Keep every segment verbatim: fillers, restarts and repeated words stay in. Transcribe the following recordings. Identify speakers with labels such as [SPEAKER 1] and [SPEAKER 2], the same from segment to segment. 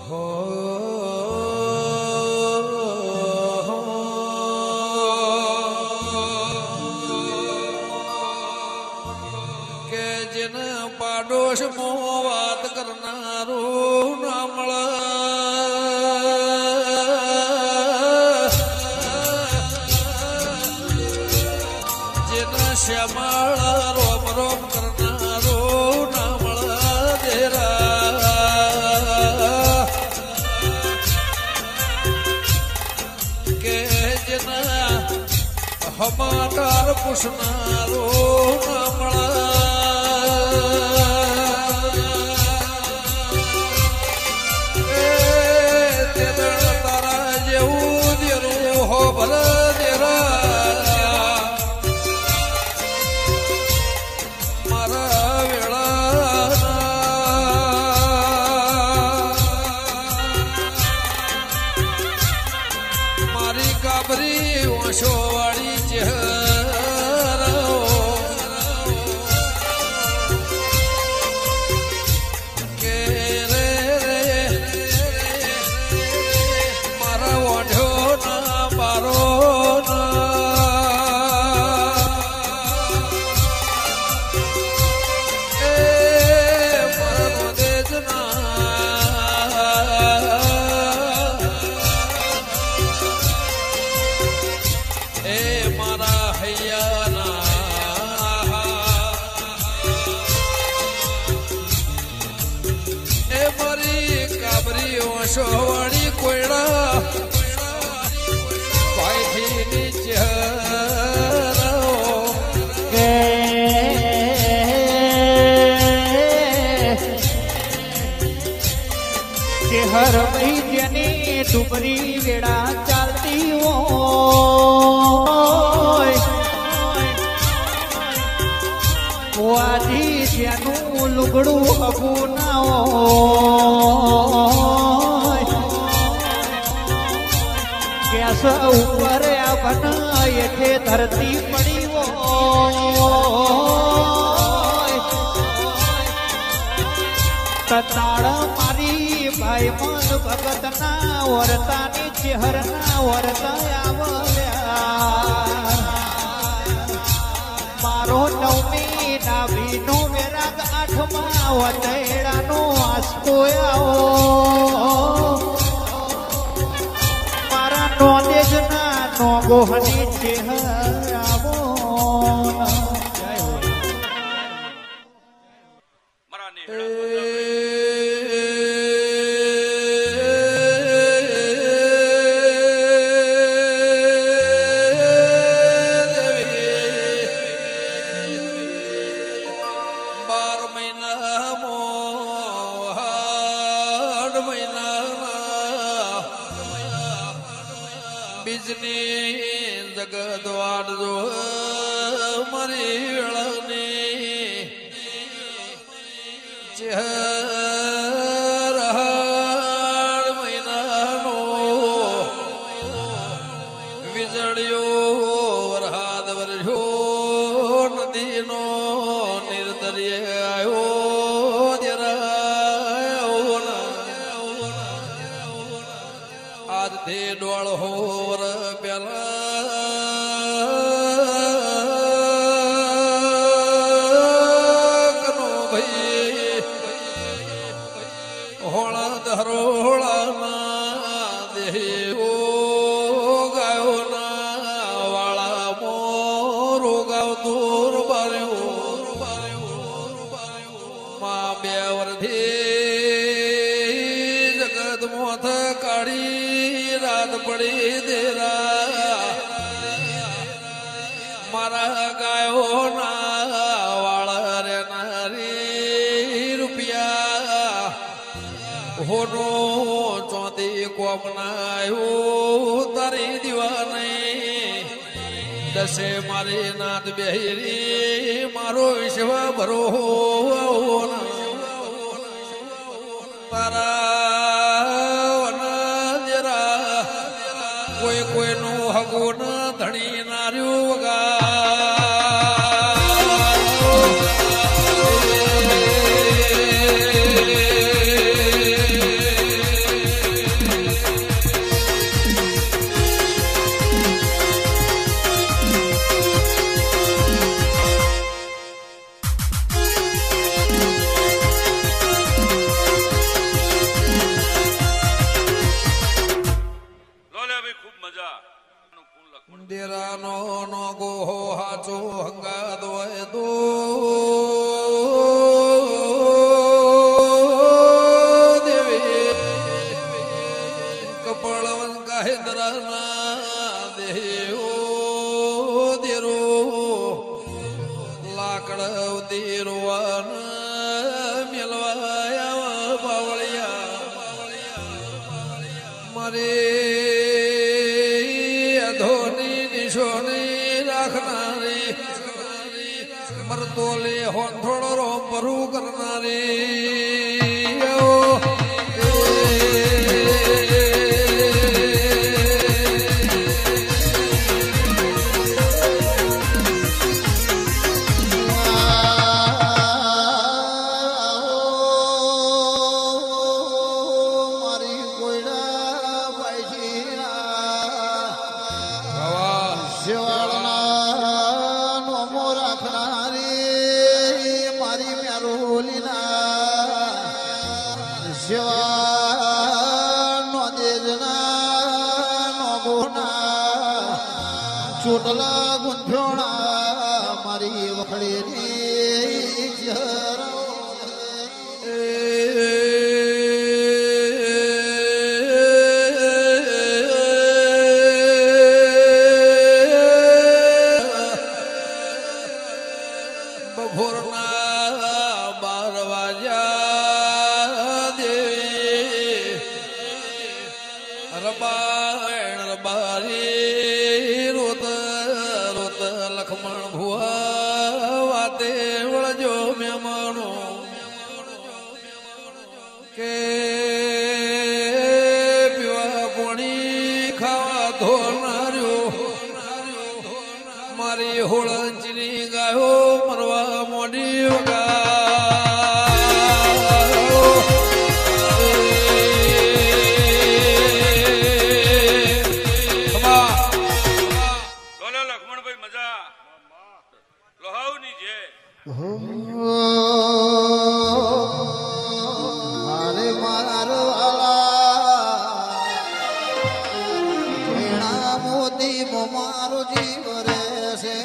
[SPEAKER 1] પાડોશ મો વાત કરનારો ના મળે જેના શ્યામાળ રોમ રોમ કરનારો ના મળે દેરા કે જેના હમાકાર પૂછનારો ના મળે વાળી ચહેરો કે રે મારા ઓઢ્યો ના બારો એ મારા દેજ સોવાળી કોયડા ભાઈથી નીચે
[SPEAKER 2] કે હર વૈદ્યની ડુબરી વેળા ચાલતી હોય વાજી જેનું લુગડું હગું ના હોય ગેસ ઉપર આ બન એઠે ધરતી પડી હોય તતાળ મારી ભાઈ મન ભગત ના વરતાની ચહેર ના વરતા આવ્યા મારો નવમી નાભી નો વેરાગ આઠમાં વતેડા નો આસકો આવો નોંદેજ ના નો ગોહની ચહેરાવો
[SPEAKER 1] બાર મહિના મોહાડ મહિના બીજની જગત વાડજો મારી વેળાની ચહેરાડ મહિનાનો વીજળીઓ વરહાદ વરસ્યો નદીનો નિર્દર્ય આવ્યો દેરાયો આજથી ડોળ હોર પેલા ભાઈ હોળા ધરોળાના દેહો ગાયો ના વાળા મોરો ગાવ દૂર બાર્યો માં બે વરથી જગત મોથ કાઢી રાત પડી દેરા મારા ગાયો ના વાળા રે નારી રૂપિયા હોનો ચોથી કોમનાયો તારી દીવાની દસે મારી નાથ બેહરી મારો વિશ્વ ભરો તારા જરા કોઈ કોઈનું હગું ધણી નાર્યું વગા દેરાનો નો ગોહો હાચો હંગાદ હોય તો દેવી કપળવન કાહે દરાના દેવો દેરો લાકડ દેરવાન મેલવાયા બાવળિયા મારે અધોની નિશોની રાખનારી મરતોલે હોંથોડો રોમ પરું કરનારી
[SPEAKER 2] ચોટલા ગુંઠોણા મારી વખડેલી જરા
[SPEAKER 1] બપોરના બાર વાગ્યા દેવી રબાયણ રબારી રોત રોત લખમણ ભુવા વાતે વળજો મહેમાનો કે પીવા પોણી ખાવા ધોનાર્યો મારી હોળંચની ગાયો મરવા મોડી વગા
[SPEAKER 2] મારે મારવાલા વીણા મોતી મારો જીવ રહેશે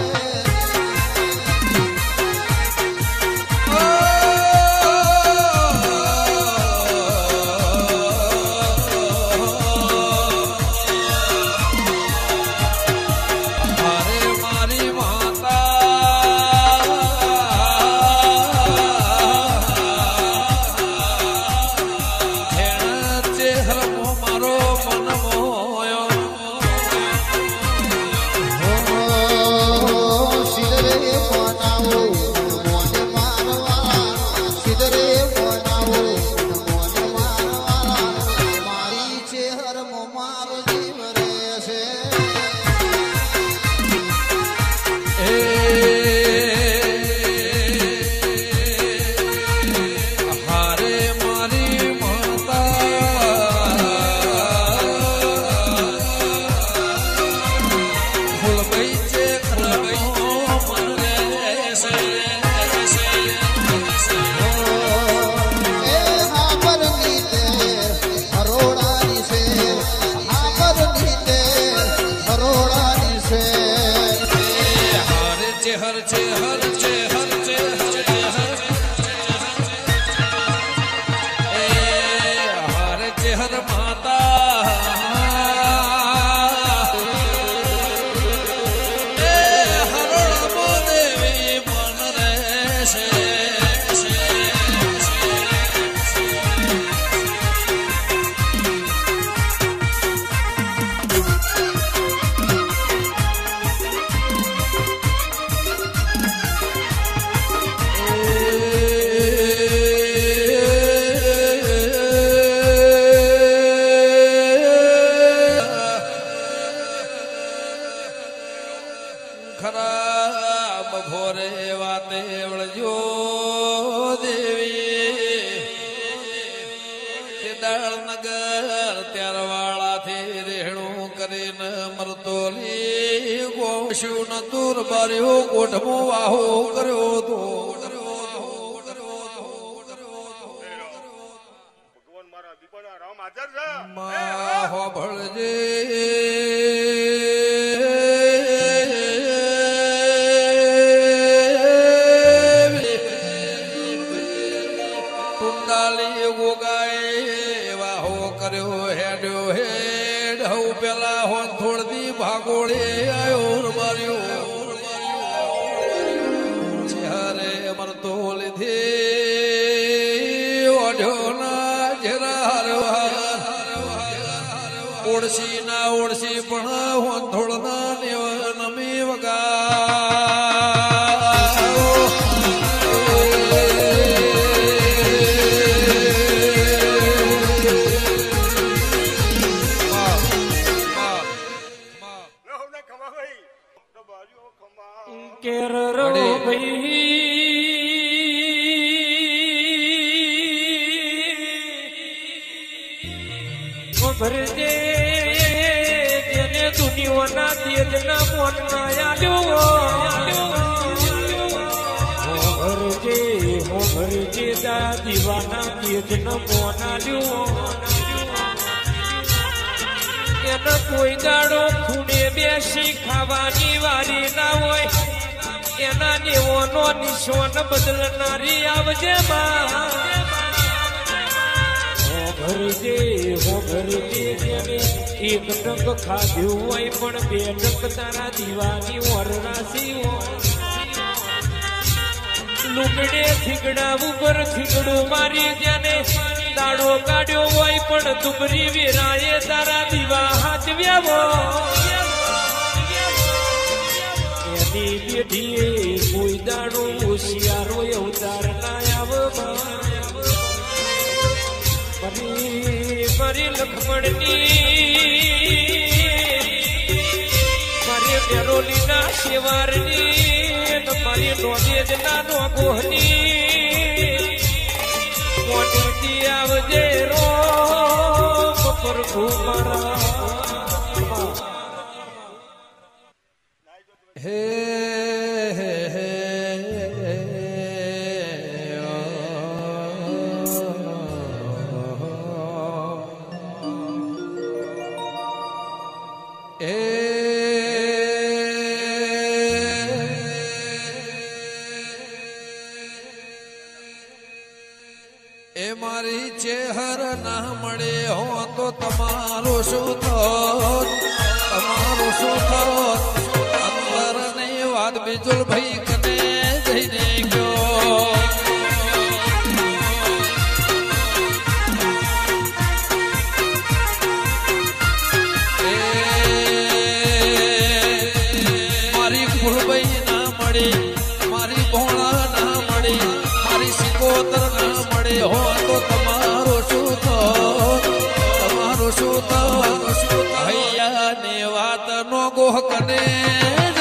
[SPEAKER 1] હર છે હર છે હર છે હર છે એ હર છે હર માતા એ હરણમો દેવી મન રહેશે ખરાબ ભોરે વાતે વળજો દેવી કેદારનગર ત્યારવાળાથી રેહણું કરીને મરતોલી ગોશું ન દૂર બાર્યો કોઠમો વાહો કર્યો તો
[SPEAKER 3] ભગવાન મારા દીપડા રામ હાજર છે
[SPEAKER 1] મા હો ભળજે કર્યો હેડ્યો હેડ હવ પેલા હોન થોડતી ભાગોળે આયો માર્યો ચહેરે મરતો લીધે ઓઢ્યો ના જરા ઓળસી ના ઓળસી પણ હોન થોડના નેવ નમી વગા
[SPEAKER 3] કેરરો ભાઈ ભરજે જેને દુનિયાના તેજના મોન ના આલ્યો ભરજે હો ભરજે દા દીવાના તેજના મોન આલ્યો એને કોઈ દાડો ખૂણે બેસી ખાવાની વારી ના હોય એના દેવોનો નિશોન બદલનારી આવજે માં હો ભરજે હો ભરજે જેને એક ડંક ખાધ્યું હોય પણ બે ડંક તારા દીવાની ઓર રાશી લુગડે થીગડા ઉપર થીગડું મારી જેને દાડો કાઢ્યો હોય પણ તુબરી વેરાએ તારા દીવા હાચવ્યા એની બેઠીએ કોઈ દાડો હોશિયારો અવતાર ના આવ મારી મારી લખમણની મારી મેરોલી ના શેવારની મારી નોંધેજ ના નોગોહની મોટી આવજે રો પ્રભુ મારા
[SPEAKER 1] હે હે હે એ મારી ચેહર ના મળે હો તો તમારો શું થોત તમારો શું થોત અંદર ની વાત બિજુલ ભાઈ કને જઈને ગયો મારી ફૂલભાઈ ના મળે મારી ભોળા ના મળે મારી સિકોતર ના મળે હો તો તમારો શું થોત તમારો શું થોત હૈયા ને વાત નો ગોહ કને